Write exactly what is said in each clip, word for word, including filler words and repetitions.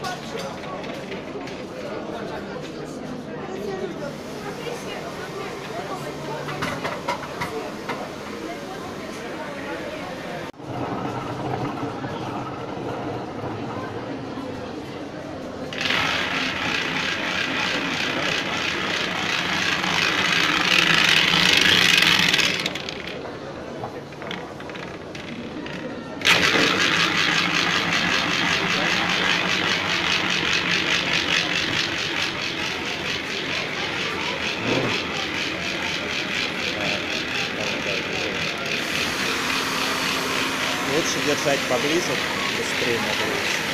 Лучше держать поближе, быстрее нагреется.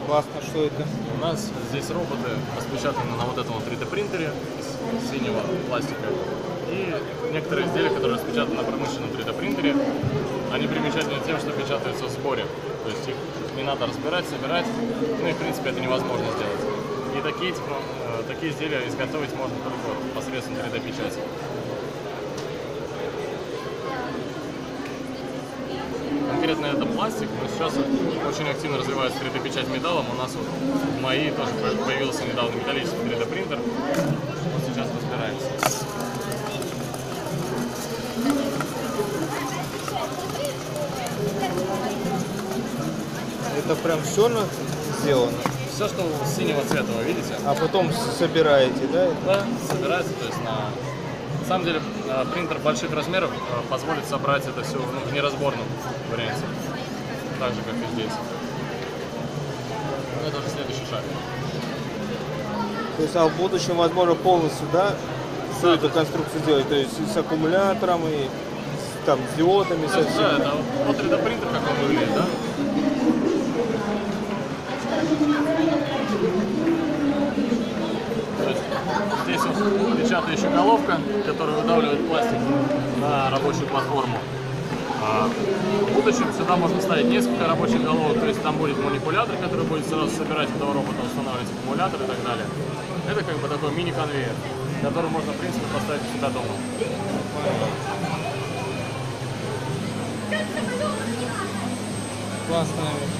Классно, что это? У нас здесь роботы распечатаны на вот этом вот три дэ принтере из синего пластика. И некоторые изделия, которые распечатаны на промышленном три дэ принтере, они примечательны тем, что печатаются в сборе. То есть их не надо разбирать, собирать, ну и в принципе это невозможно сделать. И такие, такие изделия изготовить можно только посредством три дэ печати. Конкретно это пластик, но сейчас очень активно развивается три дэ печать металлом. У нас вот в МАИ тоже появился недавно металлический три дэ принтер. Вот сейчас разбираемся. Это прям все сделано? Все, что синего цвета, вы видите? А потом собираете, да? Да, собирается, то есть на... На самом деле принтер больших размеров позволит собрать это все ну, в неразборном варианте, так же как и здесь. Это уже следующий шаг. То есть, а в будущем, возможно, полностью, да, всю да, эту конструкцию делать, то есть и с аккумулятором, и с, там, с диодами, со всем. Да, это вот три дэ принтер, как он выглядит, да? То есть здесь вот печатающая головка, которая выдавливает пластик на рабочую платформу. А в будущем сюда можно ставить несколько рабочих головок, то есть там будет манипулятор, который будет сразу собирать этого робота, устанавливать аккумулятор и так далее. Это как бы такой мини-конвейер, который можно, в принципе, поставить у себя дома. Классная вещь.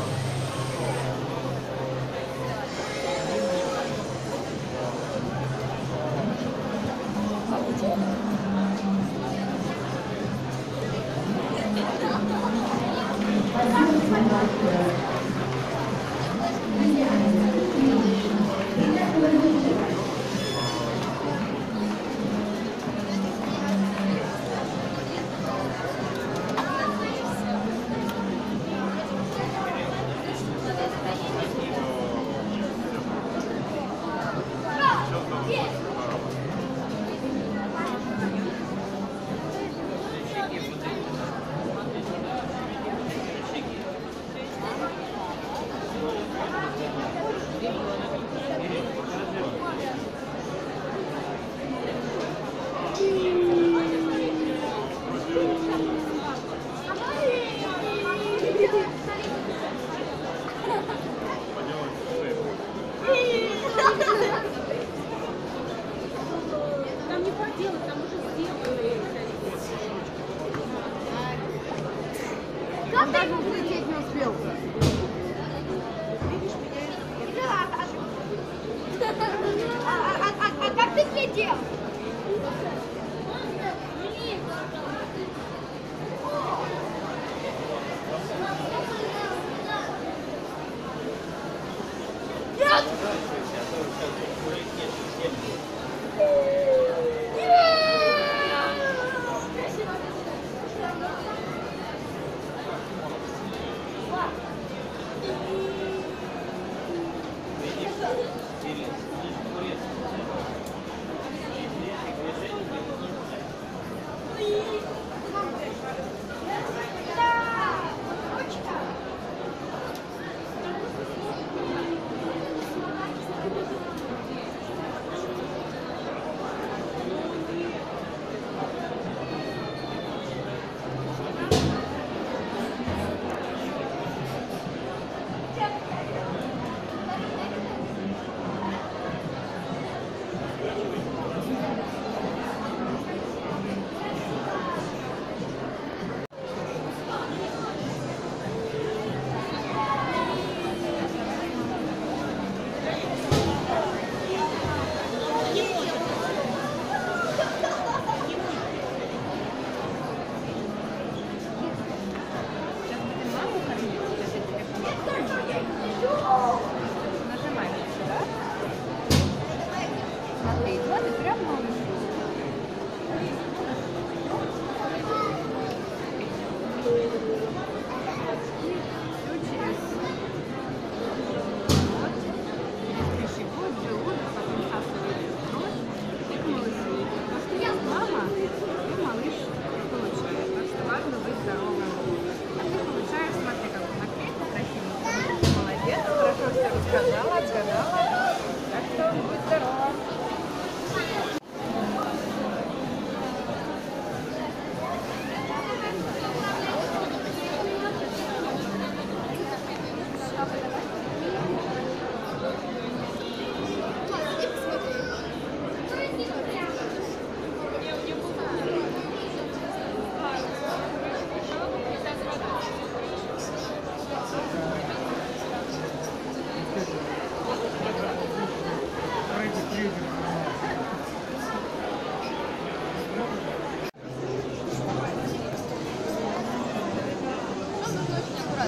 Там не поделать, там уже сделали. Как даже взлететь не успел? Видишь меня? А, а, а, а как ты взлетел?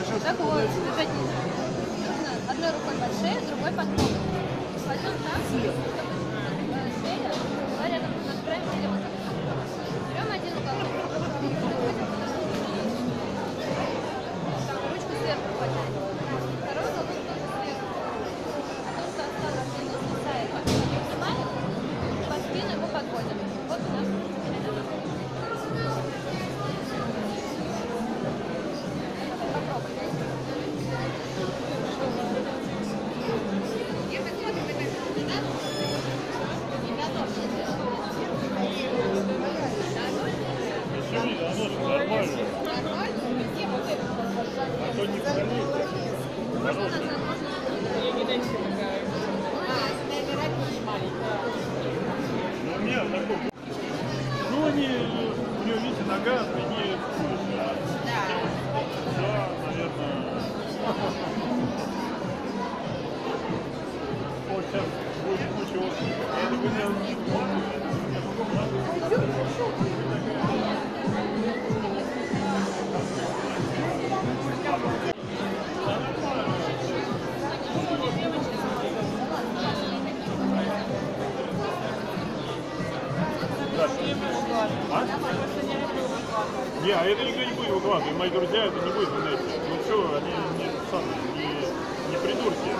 Так вот, держать нельзя. Нужно одной рукой под шею, другой под голову. Потом так, чтобы э, шея была рядом над краем или вот так. Берем один уголок. Так, ручку сверху хватает. Второй уголок тоже сверху. А то, что осталось внизу, спасает. Поднимаем, по спину его подводим. Вот у нас Ну, они, у нее, видите, нога, не Да. Да, наверное. Вот сейчас будет куча отдыха. Это вы не А? Не, а это никто не будет выкладывать. Мои друзья это не будет в интернете. Ну что, они не, сами, не, не придурки.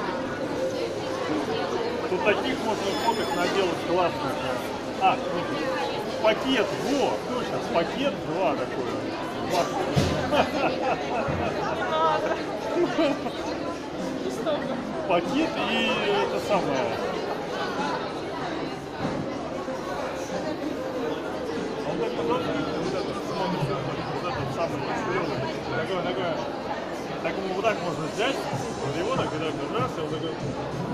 Тут таких можно фоток наделать классных. А, смотри, пакет, во, точно, пакет два такой. Пакет и это самое. Он так подобный, вот этот, вот этот самый белый. Такой, такой. Так ему вот так можно взять, вот его так, когда раз, и он такой.